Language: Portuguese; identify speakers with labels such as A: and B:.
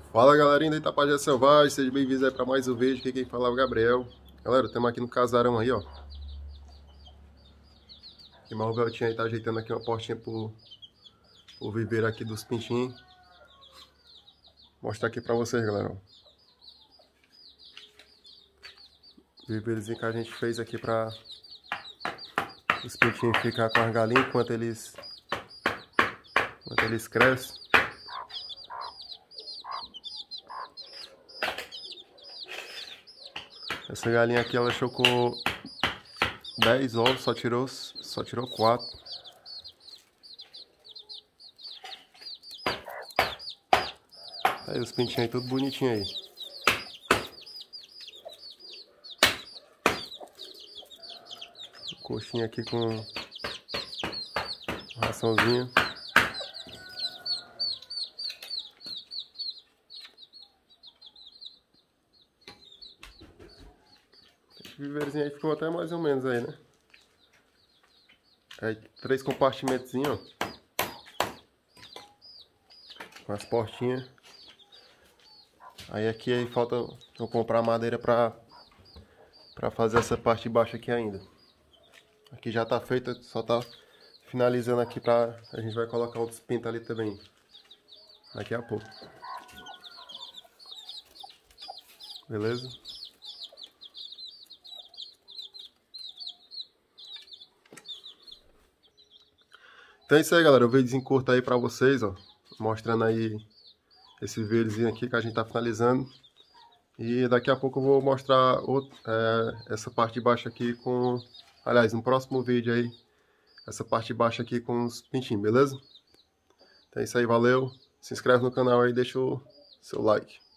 A: Fala galerinha da Itapajé Selvagem, sejam bem-vindos aí para mais um vídeo. Aqui quem fala é o Gabriel. Galera, estamos aqui no casarão aí, ó. E o Marveltinho aí tá ajeitando aqui uma portinha pro viveiro aqui dos pintinhos. Vou mostrar aqui para vocês, galera. O viveirozinho que a gente fez aqui para os pintinhos ficar com as galinhas enquanto eles crescem. Essa galinha aqui ela chocou 10 ovos, só tirou 4. Aí os pintinhos aí tudo bonitinho aí. Coxinha aqui com raçãozinha. O viveirozinho aí ficou até mais ou menos aí, né? Aí 3 compartimentozinhos, ó. Com as portinhas. Aí aqui falta eu comprar madeira pra fazer essa parte de baixo aqui ainda. Aqui já tá feita, só tá finalizando aqui pra... A gente vai colocar outros pintos ali também. Daqui a pouco. Beleza? Então é isso aí, galera. O vídeo curto aí pra vocês, ó. Mostrando aí esse viveirozinho aqui que a gente tá finalizando. E daqui a pouco eu vou mostrar essa parte de baixo aqui com... Aliás, no próximo vídeo aí, essa parte de baixo aqui com os pintinhos, beleza? Então é isso aí, valeu. Se inscreve no canal aí e deixa o seu like.